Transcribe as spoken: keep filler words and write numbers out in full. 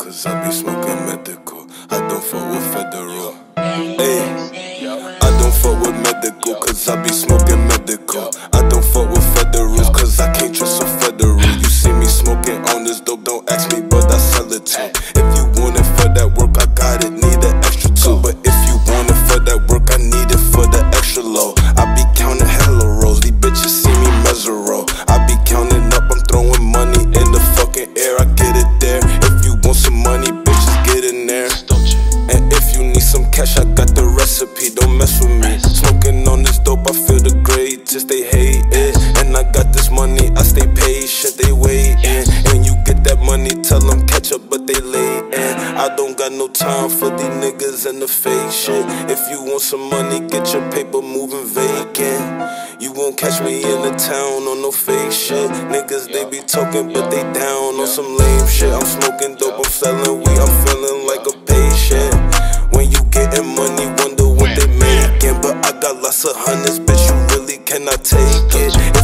cause I be smoking medical. I don't fuck with federal. Ayy, I don't fuck with medical, cause I be smoking medical. I don't fuck with federals, cause I can't trust a federal. You see me smoking on this dope, don't ask me, but I sell it too. If you want it for that work, I got it, need an extra two. But if you want it for that work, I need it for the extra low. I be counting hella rolls, these bitches see me mesero. I be counting up, I'm throwing money in the fucking air, I get it there. If you want some money, bitches get in there. And if you need some cash, I got the recipe, don't mess with me. Smoking on this dope, I feel the greatest, they hate it. And I got this money, I stay patient, they waiting. And you get that money, tell them catch up, but they late. And I don't got no time for these niggas and the fake shit. If you want some money, get your paper moving vacant. You won't catch me in the town on no fake shit. Niggas, they be talking, but they down on some lame shit. I'm smoking dope, I'm selling weed, I'm feeling like a patient. When you getting money, wonder what they making. But I got lots of hundreds, bitch, you really cannot take it.